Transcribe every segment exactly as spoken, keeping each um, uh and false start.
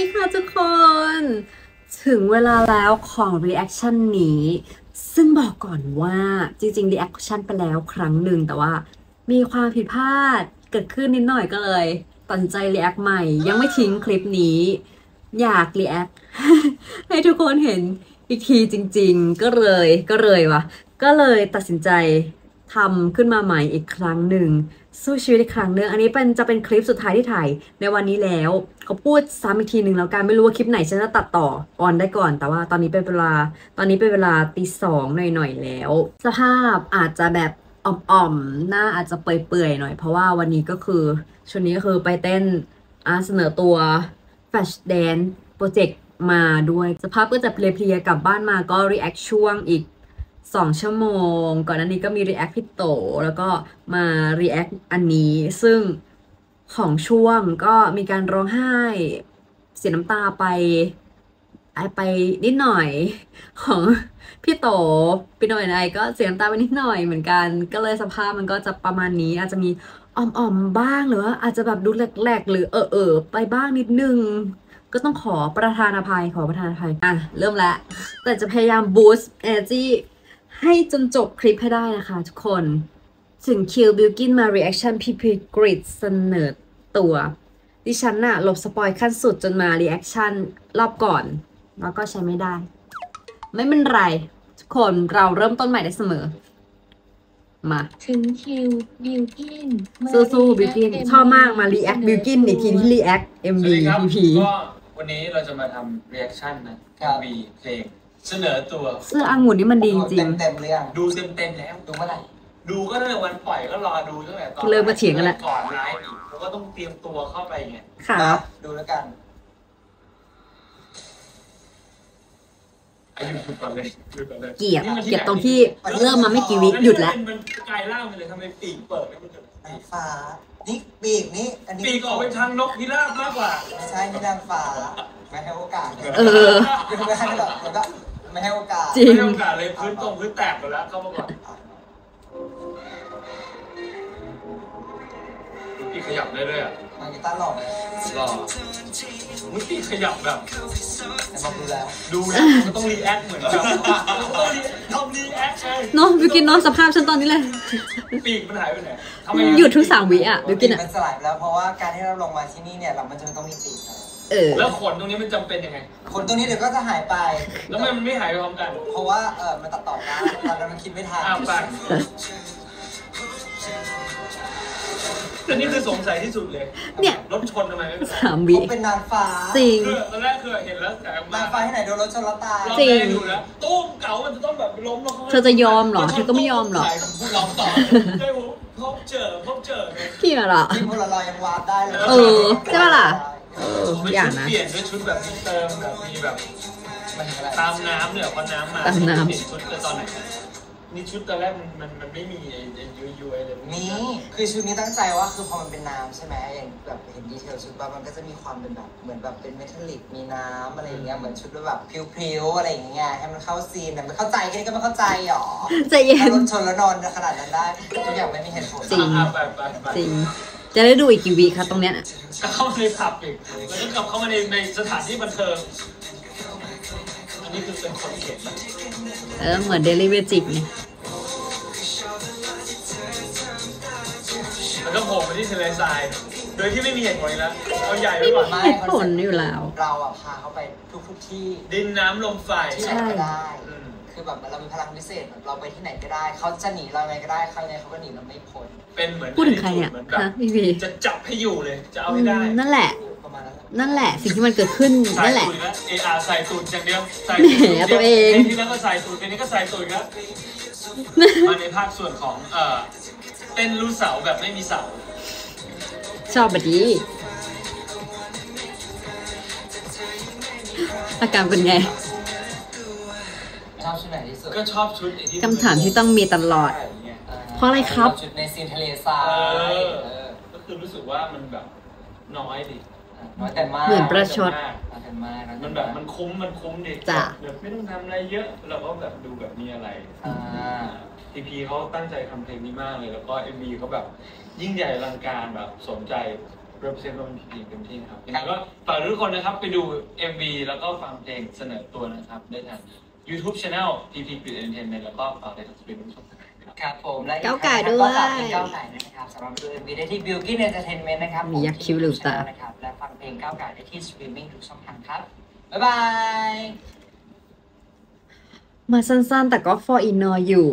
ดีค่ะทุกคน ถึงเวลาแล้วของ reaction นี้ซึ่งบอกก่อนว่าจริงๆ reaction ไปแล้วครั้งหนึ่งแต่ว่ามีความผิดพลาดเกิดขึ้นนิดหน่อยก็เลยตัดสินใจ react ใหม่ยังไม่ทิ้งคลิปนี้อยาก react ให้ทุกคนเห็นอีกทีจริงๆก็เลยก็เลยวะก็เลยตัดสินใจทำขึ้นมาใหม่อีกครั้งหนึ่งสู้ชีวิตอีกครั้งหนึ่งอันนี้เป็นจะเป็นคลิปสุดท้ายที่ถ่ายในวันนี้แล้วเขาพูดซ้ำอีกทีหนึ่งแล้วกันไม่รู้ว่าคลิปไหนฉันจะตัดต่อออนได้ก่อนแต่ว่าตอนนี้เป็นเวลาตอนนี้เป็นเวลาตีสองหน่อยๆแล้วสภาพอาจจะแบบอ่อมๆหน้าอาจจะเปื่อยๆหน่อยเพราะว่าวันนี้ก็คือชุดนี้ก็คือไปเต้นอ่าเสนอตัว Flash Dance โปรเจกต์มาด้วยสภาพก็จะเพลียๆกลับบ้านมาก็ react ช่วงอีกสองชั่วโมงก่อนหน้านี้ก็มี react พี่โตแล้วก็มา react อันนี้ซึ่งของช่วงก็มีการร้องไห้เสียน้ำตาไปไปนิดหน่อยของพี่โตพี่หน่อยนายก็เสียน้ำตาไปนิดหน่อยเหมือนกันก็เลยสภาพมันก็จะประมาณนี้อาจจะมีอ่อมๆบ้างหรือว่าอาจจะแบบดูแหลกๆหรือเออเออไปบ้างนิดนึงก็ต้องขอประทานอภัยขอประทานอภัยอ่ะเริ่มแล้วแต่จะพยายาม boost energyให้จนจบคลิปให้ได้นะคะทุกคนถึงคิวบิลกินมา reaction พี่พีกริดเสนอตัวดิฉันน่ะหลบสปอยขั้นสุดจนมา reaction รอบก่อนแล้วก็ใช้ไม่ได้ไม่เป็นไรทุกคนเราเริ่มต้นใหม่ได้เสมอมาถึงคิวบิลกินสู้ๆบิลกินชอบมากมา react บิลกินอีกทีที่ react เอ็ม วี พี พีก็วันนี้เราจะมาทำ reaction นะ เอ็ม วี เพลงเสนอตัวเสื้อองุ่นนี่มันดีจริงเต็มๆเลยอ่ะดูเต็มเต็มแล้วดูเมื่อไหร่ดูก็ตั้งแต่วันปล่อยก็รอดูตั้งแต่ตอนเริ่มมาเถียงกันแล้วก่อนไลฟ์แล้วก็ต้องเตรียมตัวเข้าไปไงค่ะดูแล้วกันอายุก่อนเลยเกลียดเกลียดตรงที่เริ่มมาไม่กี่วิหยุดแล้วมันกลายร่างไปเลยทำไมปีกเปิดไม่เกิดฟ้านี่ปีกนี่อันนี้ปีกออกไปทางนกพิราบมากกว่าไม่ใช่นี่นางฟ้าไม่ให้โอกาสเออไม่ให้แบบแล้วก็ไม่ให้โอกาสจริงไม่ให้โอกาสเลยพื้นตรงพื้นแตกหมดแล้วเข้ามาก่อนปีขยับได้ด้วยอ่ะมันกีตาร์หล่อเลยหล่อมุ้ยปีขยับแบบมาดูแล้วดูแล้วมันต้องรีแอคเหมือนแบบต้องรีทำรีแอคไงเนาะบิวกินเนาะสภาพฉันตอนนี้เลยปีกมันหายไปไหนหยุดทุกสามวิอ่ะบิวกินอ่ะมันสลายแล้วเพราะว่าการที่เราลงมาที่นี่เนี่ยเรามันจะต้องมีปีกเออแล้วขนตรงนี้มันจำเป็นยังไงขนตรงนี้เดี๋ยวก็จะหายไปแล้วมันไม่หายไปพร้อมกันเพราะว่าเออมันตัดต่อได้ตอนนั้นมันคิดไม่ทันอ้าวไปแต่นี่คือสงสัยที่สุดเลยเนี่ยรถชนทำไมไม่เป็นสามวิเป็นนางฟ้าจริงตอนแรกคือเห็นแล้วแต่นางฟ้าที่ไหนโดนรถชนแล้วตายจริงอยู่แล้วตู้มเก๋ามันจะต้องแบบล้มลงเธอจะยอมหรอเธอก็ไม่ยอมหรอพูดลองต่อเคยพบเจอพบเจอพี่มาหรอที่พวกเราเรายังวาดได้เลยเออใช่ป่ะล่ะเอออย่างนะเปลี่ยนด้วยชุดแบบมีเติมแบบมีแบบตามน้ำเนี่ยพอน้ำมาตามน้ำเปลี่ยนชุดตอนไหนนี่ชุดตอนแรกมันมันมันไม่มีไอ้ยูยูอะไรเลยนี่คือชุดนี้ตั้งใจว่าคือพอมันเป็นน้ำใช่ไหมอย่างแบบเห็นดีเทลชุดว่ามันก็จะมีความเป็นแบบเหมือนแบบเป็นเมทัลลิกมีน้ำอะไรอย่างเงี้ยเหมือนชุดแบบพริ้วๆอะไรอย่างเงี้ยให้มันเข้าซีนแต่ไม่เข้าใจแค่นี้ก็ไม่เข้าใจหรอใจเย็นรถชนแล้วนอนขนาดนั้นได้ทุกอย่างไม่มีเหตุผลจริงจริงจะได้ดูอีกกี่วิครับตรงเนี้ยก็เข้ามาในผับอีกแล้วก็กลับเข้ามาในในสถานที่บันเทิงอันนี้คือเป็นคนเขียนเออเหมือนเดลิเวจิกไงแล้วก็โผล่มาที่ทะเลทรายโดยที่ไม่มีเหตุผลแล้วเอาใหญ่ไว้ก่อนไม่มีเหตุผลอยู่แล้วเราอ่ะพาเขาไปทุกทุกที่ดินน้ำลมไฟที่ไหนก็ได้คือแบบเรามีพลังพิเศษเราไปที่ไหนก็ได้เขาจะหนีเราไงก็ได้เขาไงเขาก็หนีเราไม่พ้นเป็นเหมือนพูดถึงใครอ่ะฮะพี่พีจะจับให้อยู่เลยจะเอาให้ได้นั่นแหละนั่นแหละสิ่งที่มันเกิดขึ้นนั่นแหละเออาใส่ตูดอย่างเดียวใส่ตัวเองที่แล้วก็ใส่ตูดทีนี้ก็ใส่ตูดครับมาในภาคส่วนของเอ่อเต้นรูเสาแบบไม่มีเสาชอบแบบนี้อาการเป็นไงชอบชุดไหนที่สุดก็ชอบชุดคำถามที่ต้องมีตลอดเพราะอะไรครับชุดในซีนทะเลทรายก็คือรู้สึกว่ามันแบบน้อยดิน้อยแต่มากเหมือนประชดมันแบบมันคุ้มมันคุ้มดิจ้ะแบบไม่ต้องทำอะไรเยอะเราก็แบบดูแบบมีอะไรทีพีเขาตั้งใจทำเพลงนี้มากเลยแล้วก็เอ็มวีเขาแบบยิ่งใหญ่อลังการแบบสนใจ represent ความเป็นพีพีเต็มที่นะครับยังไงก็ฝากทุกคนนะครับไปดู เอ็ม วี แล้วก็ฟังเพลงเสนอตัวนะครับได้ทาง YouTube Channel พี พี Entertainment แล้วก็ฝากในทุกสตรีมมิ่งช่องทางนะครับครับผมและก้าวไก่ด้วยก็ฝากเพลงก้าวไก่ด้วยนะครับสำหรับดู เอ็ม วี ได้ที่ Bilkin Entertainment นะครับมียักษ์คิ้วหรือตานะครับและฟังเพลงก้าวไก่ได้ที่สตรีมมิ่งทุกช่องทางครับบ๊ายบายมาสั้นๆ แต่ก็ for inner อยู่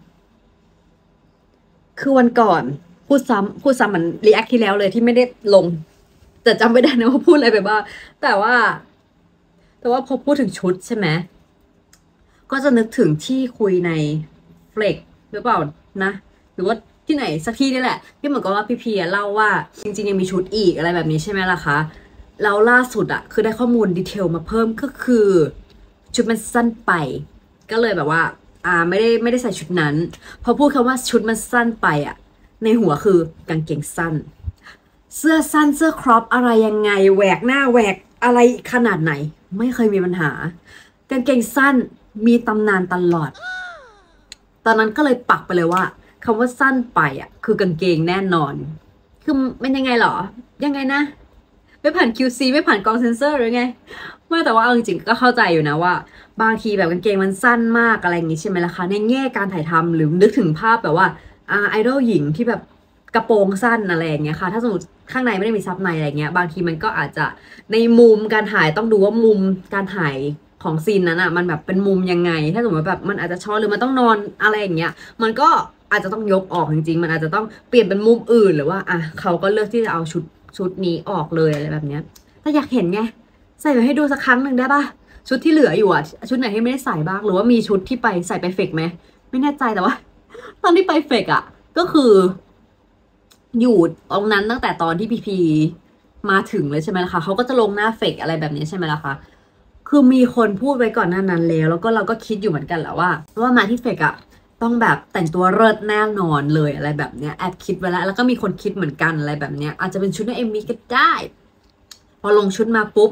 คือวันก่อนพูดซ้ำพูดซ้ำเหมือนรีแอคที่แล้วเลยที่ไม่ได้ลง แต่จำไม่ได้นะว่าพูดอะไรไปบ้างแต่ว่า แต่ว่าพอพูดถึงชุดใช่ไหมก็จะนึกถึงที่คุยในเฟลกหรือเปล่านะ หรือว่าที่ไหนสักที่นี่แหละที่เหมือนกับว่าพี่พีเล่าว่าจริงๆยังมีชุดอีกอะไรแบบนี้ใช่ไหมล่ะคะแล้วล่าสุดอะคือได้ข้อมูลดีเทลมาเพิ่มก็คือชุดมันสั้นไปก็เลยแบบว่าอ่าไม่ได้ไม่ได้ใส่ชุดนั้นพอพูดคำว่าชุดมันสั้นไปอะในหัวคือกางเกงสั้นเสื้อสั้นเสื้อครอปอะไรยังไงแหวกหน้าแหวกอะไรขนาดไหนไม่เคยมีปัญหากางเกงสั้นมีตำนานตลอดตอนนั้นก็เลยปักไปเลยว่าคำว่าสั้นไปอ่ะคือกางเกงแน่นอนคือมันยังไงหรอยังไงนะไม่ผ่าน คิว ซี ไม่ผ่านกองเซนเซอร์หรือไงไม่แต่ว่าเอาจริงๆก็เข้าใจอยู่นะว่าบางทีแบบกางเกงมันสั้นมากอะไรอย่างงี้ใช่ไหมล่ะคะในแง่การถ่ายทำหรือนึกถึงภาพแบบว่าอ่าไอดอลหญิงที่แบบกระโปรงสั้นอะไรอย่างเงี้ยค่ะถ้าสมมติข้างในไม่ได้มีซับในอะไรเงี้ยบางทีมันก็อาจจะในมุมการถ่ายต้องดูว่ามุมการถ่ายของซีนนั้นอ่ะมันแบบเป็นมุมยังไงถ้าสมมติแบบมันอาจจะช้อนหรือมันต้องนอนอะไรอย่างเงี้ยมันก็อาจจะต้องยกออกจริงๆมันอาจจะต้องเปลี่ยนเป็นมุมอื่นหรือว่าอ่ะเขาก็เลือกที่จะเอาชุดชุดนี้ออกเลยอะไรแบบเนี้ยแต่อยากเห็นไงใส่ไปให้ดูสักครั้งหนึ่งได้ปะชุดที่เหลืออยู่อ่ะชุดไหนที่ไม่ได้ใส่บ้างหรือว่ามีชุดที่ไปใส่ไปเฟกไหมไม่แน่ใจแต่ว่าตอนที่ไปเฟกอ่ะก็คืออยู่ตรงนั้นตั้งแต่ตอนที่พีพีมาถึงเลยใช่ไหมล่ะคะเขาก็จะลงหน้าเฟกอะไรแบบนี้ใช่ไหมล่ะคะคือมีคนพูดไว้ก่อนหน้านั้นแล้วแล้วก็เราก็คิดอยู่เหมือนกันแหละว่าว่ามาที่เฟกอ่ะต้องแบบแต่งตัวเลิศแน่นอนเลยอะไรแบบเนี้ยแอบคิดไว้แล้วแล้วก็มีคนคิดเหมือนกันอะไรแบบเนี้ยอาจจะเป็นชุดในเอ็มวีก็ได้พอลงชุดมาปุ๊บ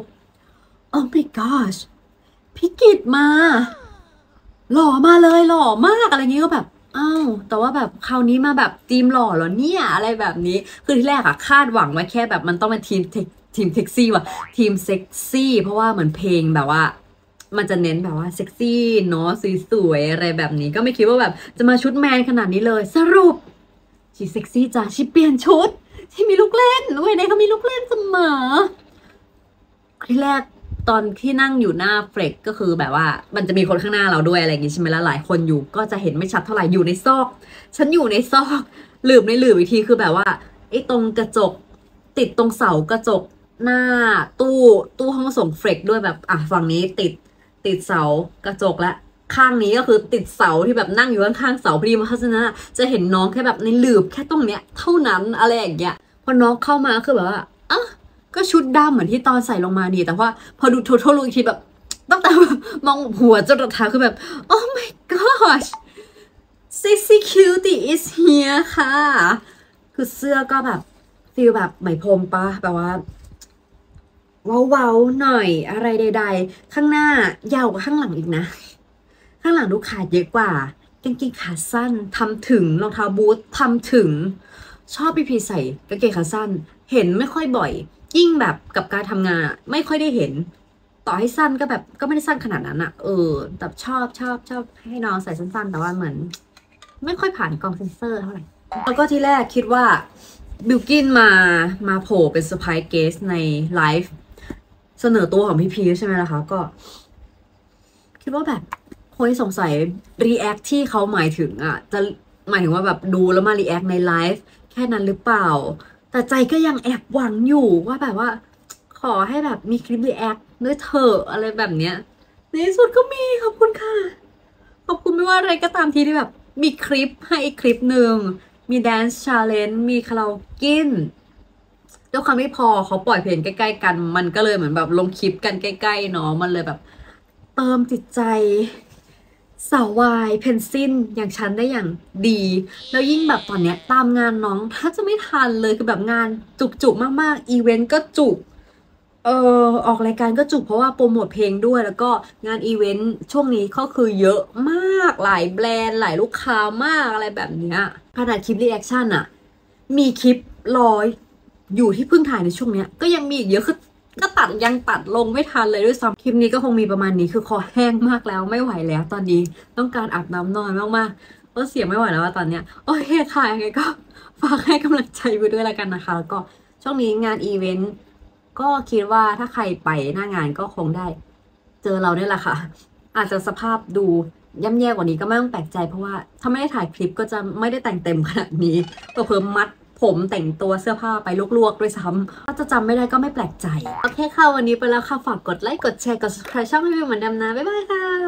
oh my gosh พี่กิตมาหล่อมาเลยหล่อมากอะไรเงี้ยก็แบบอ้าวแต่ว่าแบบคราวนี้มาแบบทีมหล่อเหรอเนี่ยอะไรแบบนี้คือที่แรกอะคาดหวังไว้แค่แบบมันต้องเป็นทีมทีมเซ็กซี่ว่ะทีมเซ็กซี่เพราะว่าเหมือนเพลงแบบว่ามันจะเน้นแบบว่าเซ็กซี่เนาะสวยๆอะไรแบบนี้ก็ไม่คิดว่าแบบจะมาชุดแมนขนาดนี้เลยสรุปชีเซ็กซี่จ้ะชีเปลี่ยนชุดชีมีลูกเล่นเว้ยในเขามีลูกเล่นเสมอที่แรกตอนที่นั่งอยู่หน้าเฟรกก็คือแบบว่ามันจะมีคนข้างหน้าเราด้วยอะไรอย่างงี้ใช่ไหมล่ะหลายคนอยู่ก็จะเห็นไม่ชัดเท่าไหร่อยู่ในซอกฉันอยู่ในซอกหลืบในหลืบอีกทีคือแบบว่าไอ้ตรงกระจกติดตรงเสากระจกหน้าตู้ตู้ห้องส่งเฟรกด้วยแบบอ่ะฝั่งนี้ติดติดเสากระจกและข้างนี้ก็คือติดเสาที่แบบนั่งอยู่ข้างๆเสาพอดีมาเพราะฉะนั้นจะเห็นน้องแค่แบบในหลืบแค่ตรงเนี้ยเท่านั้นอะไรอย่างเงี้ยพอน้องเข้ามาคือแบบว่าอ่ะก็ชุดดำเหมือนที่ตอนใส่ลงมาดีแต่ว่าพอดูททลุอีกทีแบบตั้งแต่มองหัวจนรองเท้าคือแบบ oh my gosh sexy cutie is here ค่ะคือเสื้อก็แบบฟีลแบบไหมพรมปะแบบว่าเว้าๆหน่อยอะไรใดๆข้างหน้ายาวกว่าข้างหลังอีกนะข้างหลังดูขาดเยอะกว่ากางเกงขาสั้นทำถึงรองเท้าบูททำถึงชอบพี่พีใส่กางเกงขาสั้นเห็นไม่ค่อยบ่อยยิ่งแบบกับการทำงานไม่ค่อยได้เห็นต่อให้สั้นก็แบบก็ไม่ได้สั้นขนาดนั้นอะเออแต่ชอบชอบชอบให้น้องใส่สั้นๆแต่ว่าเหมือนไม่ค่อยผ่านกองเซนเซอร์เท่าไหร่แล้วก็ที่แรกคิดว่าบิลกินมามาโผล่เป็นเซอร์ไพรส์เกสในไลฟ์เสนอตัวของพี่พีใช่ไหมล่ะคะก็คิดว่าแบบคนสงสัยรีแอคที่เขาหมายถึงอ่ะจะหมายถึงว่าแบบดูแล้วมารีแอคในไลฟ์แค่นั้นหรือเปล่าแต่ใจก็ยังแอบหวังอยู่ว่าแบบว่าขอให้แบบมีคลิปรีแอคด้วยเถอะอะไรแบบเนี้ยในที่สุดก็มีขอบคุณค่ะขอบคุณไม่ว่าอะไรก็ตามทีที่แบบมีคลิปให้อีกคลิปหนึ่งมีแดนซ์ชาเลนจ์มีคาราโอเกะด้วยความไม่พอเขาปล่อยเพลงใกล้ๆกันมันก็เลยเหมือนแบบลงคลิปกันใกล้ๆเนาะมันเลยแบบเติมจิตใจสาววายเพนซินอย่างฉันได้อย่างดีแล้วยิ่งแบบตอนเนี้ยตามงานน้องถ้าจะไม่ทันเลยคือแบบงานจุกๆมากๆอีเวนต์ก็จุกเออออกรายการก็จุกเพราะว่าโปรโมทเพลงด้วยแล้วก็งานอีเวนต์ช่วงนี้ก็คือเยอะมากหลายแบรนด์หลายลูกค้ามากอะไรแบบเนี้ยขนาดคลิปรีแอคชั่นอะมีคลิปร้อยอยู่ที่เพิ่งถ่ายในช่วงเนี้ยก็ยังมีอีกเยอะคือก็ตัดยังตัดลงไม่ทันเลยด้วยซ้ำคลิปนี้ก็คงมีประมาณนี้คือคอแห้งมากแล้วไม่ไหวแล้วตอนนี้ต้องการอาบน้ำนอนมากๆเพราะเสียงไม่ไหวแล้วว่าตอนเนี้ยโอเคค่ะยังไงก็ฝากให้กำลังใจไปด้วยแล้วกันนะคะแล้วก็ช่วงนี้งานอีเวนต์ก็คิดว่าถ้าใครไปหน้างานก็คงได้เจอเราเนี่ยแหละค่ะอาจจะสภาพดูย่ำแย่กว่านี้ก็ไม่ต้องแปลกใจเพราะว่าถ้าไม่ได้ถ่ายคลิปก็จะไม่ได้แต่งเต็มขนาดนี้เพิ่มมัดผมแต่งตัวเสื้อผ้าไปลวกๆด้วยซ้ำถ้าจะจำไม่ได้ก็ไม่แปลกใจโอเคค่ะวันนี้ไปแล้วค่ะฝากกดไลค์กดแชร์กด subscribe ช่องให้วิวเหมือนเดิมนะบ๊ายบายค่ะ